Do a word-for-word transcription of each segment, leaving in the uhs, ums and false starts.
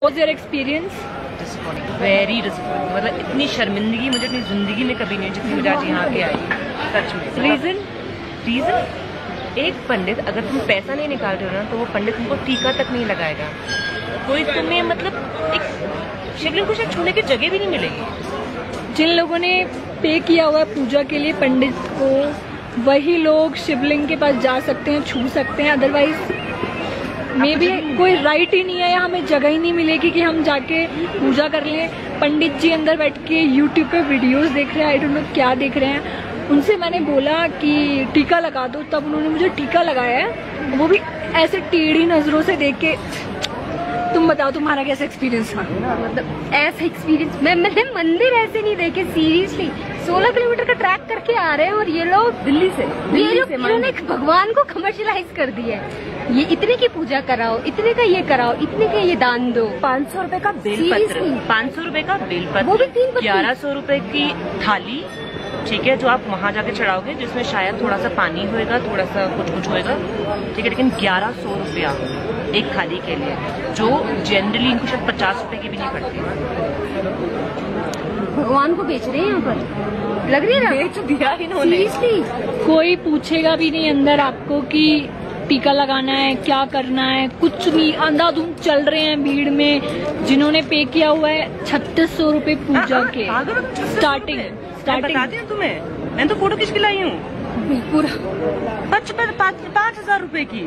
What's your experience? Very disappointing. मतलब इतनी शर्मिंदगी मुझे अपनी जिंदगी में कभी नहीं, जितनी मुझे आज यहाँ के आई सच में। रीजन रीजन एक पंडित, अगर तुम पैसा नहीं निकाल रहे हो ना तो वो पंडित तुमको टीका तक नहीं लगाएगा। कोई तुम्हें मतलब एक शिवलिंग को शायद छूने की जगह भी नहीं मिलेगी। जिन लोगों ने पे किया हुआ है पूजा के लिए पंडित को, वही लोग शिवलिंग के पास जा सकते हैं, छू सकते हैं। अदरवाइज मे भी कोई राइट ही नहीं है या हमें जगह ही नहीं मिलेगी कि हम जाके पूजा कर लें। पंडित जी अंदर बैठ के यूट्यूब पे वीडियोस देख रहे हैं, आई डोंट नो क्या देख रहे हैं। उनसे मैंने बोला कि टीका लगा दो, तब उन्होंने मुझे टीका लगाया है, वो भी ऐसे टेढ़ी नजरों से देख के। तुम बताओ तुम्हारा कैसा एक्सपीरियंस था? मतलब ऐसा एक्सपीरियंस मैं मैंने मंदिर ऐसे नहीं देखे सीरियसली। सोलह किलोमीटर का ट्रैक करके आ रहे हैं और ये लोग दिल्ली से ये लोग इन्होंने भगवान को कमर्शियलाइज कर दिया है। ये इतने की पूजा कराओ, इतने का ये कराओ, इतने का ये दान दो। पाँच सौ रूपये का बेलपत्र, पाँच सौ रूपये का बेलपत्र, वो भी तीन पत्ती, ग्यारह सौ रूपये की थाली, ठीक है, जो आप वहाँ जाके चढ़ाओगे, जिसमें शायद थोड़ा सा पानी होएगा, थोड़ा सा कुछ कुछ होएगा, ठीक है, लेकिन ग्यारह सौ रुपया एक थाली के लिए, जो जनरली इनको शायद पचास रुपए की भी नहीं पड़ती। भगवान को बेच रहे हैं यहाँ पर, लग रही है ना, बेच दिया इन्होंने। कोई पूछेगा भी नहीं अंदर आपको कि टीका लगाना है, क्या करना है, कुछ नहीं। अंधाधुंध चल रहे हैं भीड़ में। जिन्होंने पे किया हुआ है छत्तीस सौ रूपये पूजा के स्टार्टिंग स्टार्टिंग बता दें तुम्हें, मैंने तो फोटो खींच के लाई हूँ पूरा पाँच हजार रूपए की।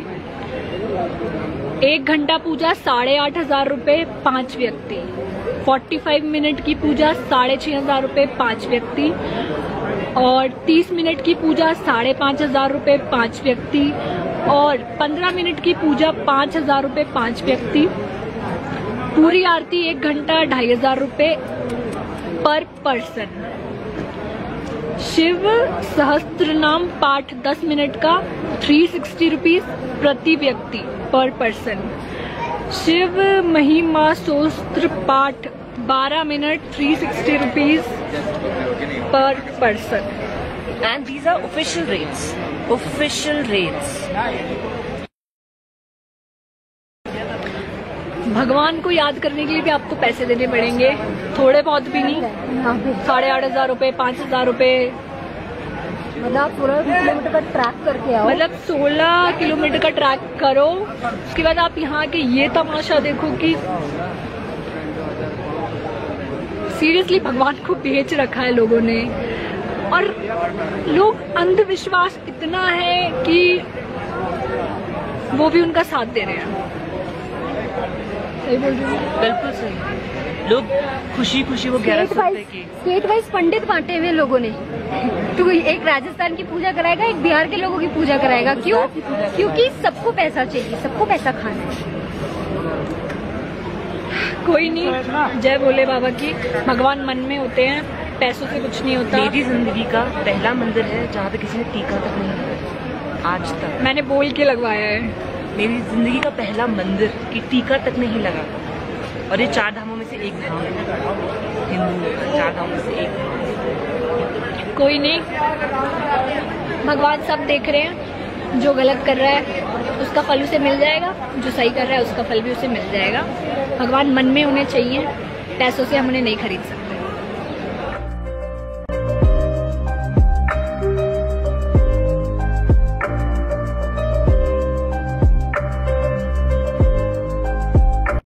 एक घंटा पूजा साढ़े आठ हजार रूपए पांच व्यक्ति। फोर्टी फाइव मिनट की पूजा साढ़े छह हजार रूपए पांच व्यक्ति। और तीस मिनट की पूजा साढ़े पाँच हजार रूपए पांच व्यक्ति। और पंद्रह मिनट की पूजा पाँच हजार रूपए पांच व्यक्ति। पूरी आरती एक घंटा ढाई हजार रूपए पर पर्सन। शिव सहस्त्र नाम पाठ दस मिनट का थ्री सिक्सटी रुपीज प्रति व्यक्ति पर पर्सन। शिव महिमा स्तोत्र पाठ बारह मिनट थ्री सिक्सटी रुपीज पर person. And these are official rates, official rates. भगवान को याद करने के लिए भी आपको पैसे देने पड़ेंगे, थोड़े बहुत भी नहीं। साढ़े आठ हजार रूपए, पाँच हजार रूपए। मतलब सोलह किलोमीटर का ट्रैक करके आओ, मतलब सोलह किलोमीटर का ट्रैक करो, उसके बाद आप यहाँ के ये तमाशा देखो कि सीरियसली भगवान को बेच रखा है लोगों ने। और लोग अंधविश्वास इतना है कि वो भी उनका साथ दे रहे हैं। सही बोल रही हूँ? बिल्कुल सही। लोग खुशी खुशी वो ग्यारह सौ रुपए की स्टेट वाइज पंडित बांटे हुए लोगों ने। तो एक राजस्थान की पूजा कराएगा, एक बिहार के लोगों की पूजा कराएगा। क्यों? क्योंकि सबको पैसा चाहिए, सबको पैसा खाना है। कोई नहीं, जय भोले बाबा की। भगवान मन में होते हैं, पैसों से कुछ नहीं होता। मेरी जिंदगी का पहला मंदिर है जहाँ पे किसी ने टीका तक नहीं लगाया आज तक। मैंने बोल के लगवाया है। मेरी जिंदगी का पहला मंदिर की टीका तक नहीं लगा। और ये चार धामों में से एक धाम है, हिंदू चार धामों में से एक धाम। कोई नहीं, भगवान सब देख रहे हैं। जो गलत कर रहा है उसका फल उसे मिल जाएगा, जो सही कर रहा है उसका फल भी उसे मिल जाएगा। भगवान मन में होने चाहिए, पैसों से हम उन्हें नहीं खरीद सकते।